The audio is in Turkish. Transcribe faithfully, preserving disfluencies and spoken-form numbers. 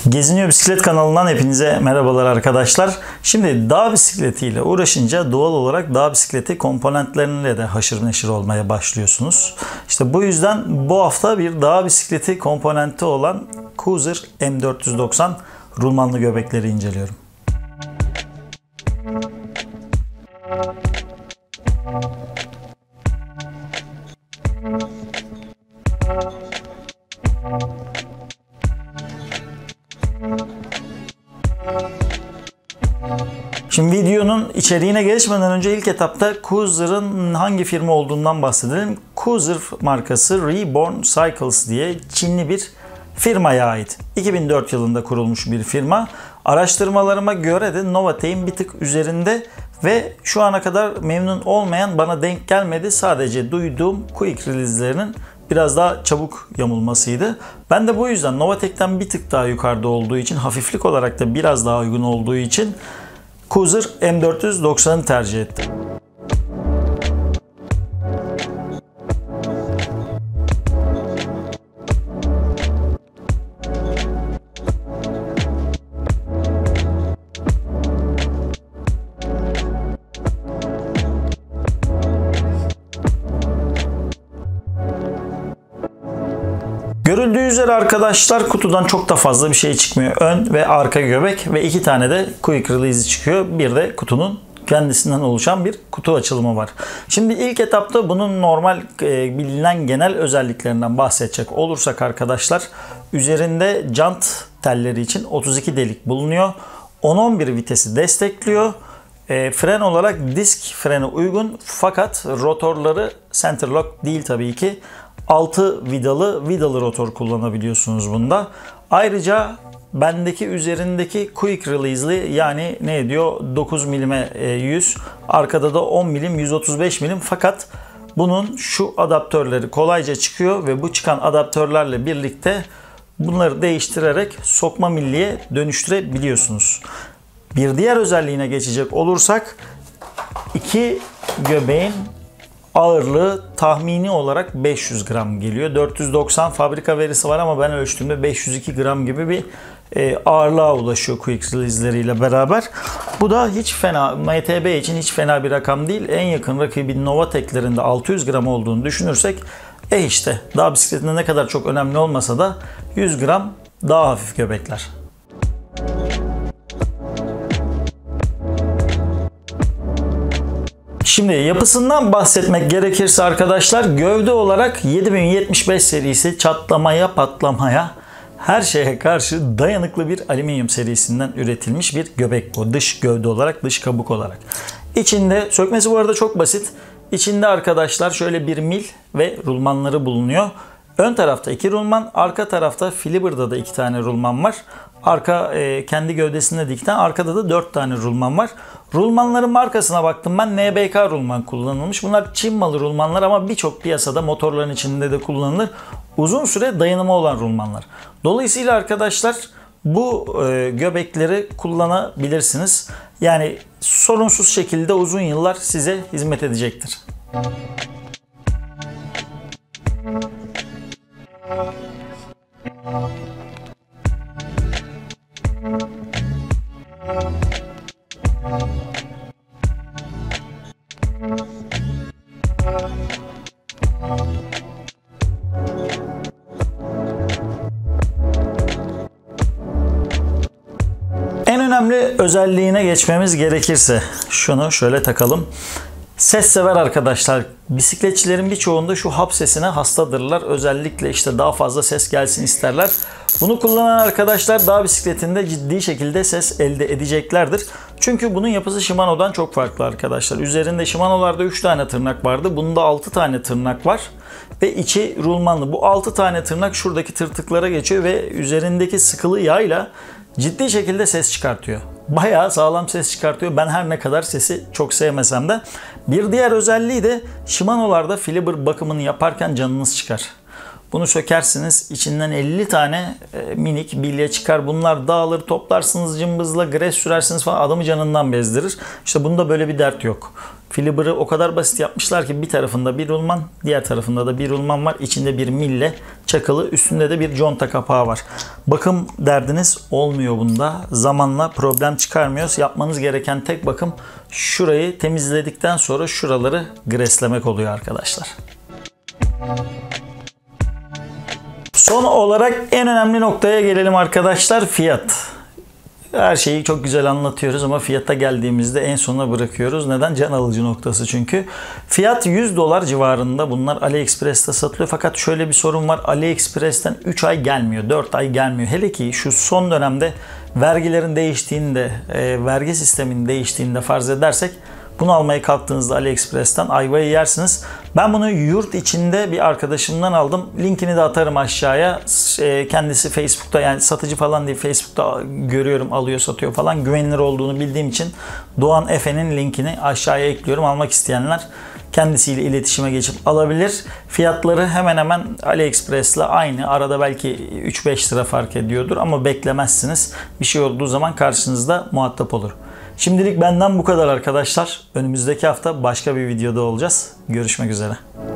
Geziniyor Bisiklet kanalından hepinize merhabalar arkadaşlar. Şimdi dağ bisikletiyle uğraşınca doğal olarak dağ bisikleti komponentleriyle de haşır neşir olmaya başlıyorsunuz. İşte bu yüzden bu hafta bir dağ bisikleti komponenti olan Cruiser M dört yüz doksan rulmanlı göbekleri inceliyorum. Şimdi videonun içeriğine geçmeden önce ilk etapta Cruiser'ın hangi firma olduğundan bahsedelim. Cruiser markası Reborn Cycles diye Çinli bir firmaya ait. iki bin dört yılında kurulmuş bir firma. Araştırmalarıma göre de Novatek'in bir tık üzerinde ve şu ana kadar memnun olmayan, bana denk gelmedi, sadece duyduğum quick release'lerinin biraz daha çabuk yamulmasıydı. Ben de bu yüzden Novatek'ten bir tık daha yukarıda olduğu için, hafiflik olarak da biraz daha uygun olduğu için Cruiser M dört yüz doksan'ı tercih ettim. Görüldüğü üzere arkadaşlar kutudan çok da fazla bir şey çıkmıyor. Ön ve arka göbek ve iki tane de quick release çıkıyor. Bir de kutunun kendisinden oluşan bir kutu açılımı var. Şimdi ilk etapta bunun normal e, bilinen genel özelliklerinden bahsedecek olursak arkadaşlar, üzerinde jant telleri için otuz iki delik bulunuyor. on on bir vitesi destekliyor. E, fren olarak disk freni uygun fakat rotorları centerlock değil tabii ki. altı vidalı vidalı rotor kullanabiliyorsunuz bunda. Ayrıca bendeki üzerindeki quick release'li, yani ne diyor, dokuz milime yüz, arkada da on milim yüz otuz beş milim, fakat bunun şu adaptörleri kolayca çıkıyor ve bu çıkan adaptörlerle birlikte bunları değiştirerek sokma milliye dönüştürebiliyorsunuz. Bir diğer özelliğine geçecek olursak, iki göbeğin ağırlığı tahmini olarak beş yüz gram geliyor. dört yüz doksan fabrika verisi var ama ben ölçtüğümde beş yüz iki gram gibi bir e, ağırlığa ulaşıyor quick release'leriyle beraber. Bu da hiç fena, M T B için hiç fena bir rakam değil. En yakın rakibi Novatek'lerin de altı yüz gram olduğunu düşünürsek, e işte dağ bisikletinde ne kadar çok önemli olmasa da yüz gram daha hafif göbekler. Şimdi yapısından bahsetmek gerekirse arkadaşlar, gövde olarak yedi bin yetmiş beş serisi çatlamaya, patlamaya, her şeye karşı dayanıklı bir alüminyum serisinden üretilmiş bir göbek bu. Dış gövde olarak, dış kabuk olarak. İçinde, sökmesi bu arada çok basit. İçinde arkadaşlar şöyle bir mil ve rulmanları bulunuyor. Ön tarafta iki rulman, arka tarafta Fiber'da da iki tane rulman var. Arka e, kendi gövdesinde dikten, arkada da dört tane rulman var. Rulmanların markasına baktım ben, N B K rulman kullanılmış. Bunlar Çin malı rulmanlar ama birçok piyasada motorların içinde de kullanılır. Uzun süre dayanımı olan rulmanlar. Dolayısıyla arkadaşlar bu e, göbekleri kullanabilirsiniz. Yani sorunsuz şekilde uzun yıllar size hizmet edecektir. En önemli özelliğine geçmemiz gerekirse şunu şöyle takalım. Ses sever arkadaşlar. Bisikletçilerin birçoğunda şu hap sesine hastadırlar. Özellikle işte daha fazla ses gelsin isterler. Bunu kullanan arkadaşlar dağ bisikletinde ciddi şekilde ses elde edeceklerdir. Çünkü bunun yapısı Shimano'dan çok farklı arkadaşlar. Üzerinde Shimano'larda üç tane tırnak vardı. Bunda altı tane tırnak var. Ve içi rulmanlı. Bu altı tane tırnak şuradaki tırtıklara geçiyor ve üzerindeki sıkılı yayla ciddi şekilde ses çıkartıyor. Bayağı sağlam ses çıkartıyor. Ben her ne kadar sesi çok sevmesem de. Bir diğer özelliği de Shimano'larda Fiber bakımını yaparken canınız çıkar. Bunu sökersiniz, içinden elli tane minik bilye çıkar. Bunlar dağılır, toplarsınız cımbızla, gres sürersiniz falan, adamı canından bezdirir. İşte bunda böyle bir dert yok. Fiber'ı o kadar basit yapmışlar ki bir tarafında bir rulman, diğer tarafında da bir rulman var. İçinde bir mille çakılı, üstünde de bir conta kapağı var. Bakım derdiniz olmuyor bunda. Zamanla problem çıkarmıyoruz. Yapmanız gereken tek bakım şurayı temizledikten sonra şuraları greslemek oluyor arkadaşlar. Son olarak en önemli noktaya gelelim arkadaşlar. Fiyat. Her şeyi çok güzel anlatıyoruz ama fiyata geldiğimizde en sona bırakıyoruz. Neden? Can alıcı noktası çünkü. Fiyat yüz dolar civarında. Bunlar AliExpress'te satılıyor. Fakat şöyle bir sorun var. AliExpress'ten üç ay gelmiyor. dört ay gelmiyor. Hele ki şu son dönemde vergilerin değiştiğinde, e, vergi sisteminin değiştiğinde farz edersek bunu almaya kalktığınızda AliExpress'ten ayvayı yersiniz. Ben bunu yurt içinde bir arkadaşımdan aldım. Linkini de atarım aşağıya. Kendisi Facebook'ta, yani satıcı falan değil, Facebook'ta görüyorum, alıyor, satıyor falan. Güvenilir olduğunu bildiğim için Doğan Efe'nin linkini aşağıya ekliyorum. Almak isteyenler kendisiyle iletişime geçip alabilir. Fiyatları hemen hemen AliExpress'le aynı. Arada belki üç beş lira fark ediyordur ama beklemezsiniz. Bir şey olduğu zaman karşınızda muhatap olur. Şimdilik benden bu kadar arkadaşlar. Önümüzdeki hafta başka bir videoda olacağız. Görüşmek üzere.